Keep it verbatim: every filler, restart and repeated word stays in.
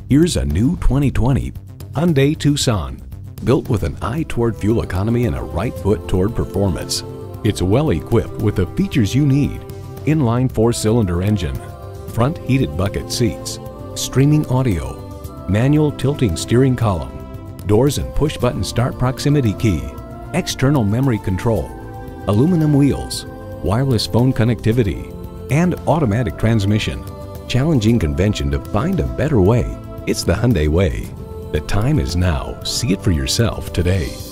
Here's a new twenty twenty Hyundai Tucson, built with an eye toward fuel economy and a right foot toward performance. It's well equipped with the features you need: inline four-cylinder engine, front heated bucket seats, streaming audio, manual tilting steering column, doors and push-button start proximity key, external memory control, aluminum wheels, wireless phone connectivity, and automatic transmission. Challenging convention to find a better way. It's the Hyundai way. The time is now. See it for yourself today.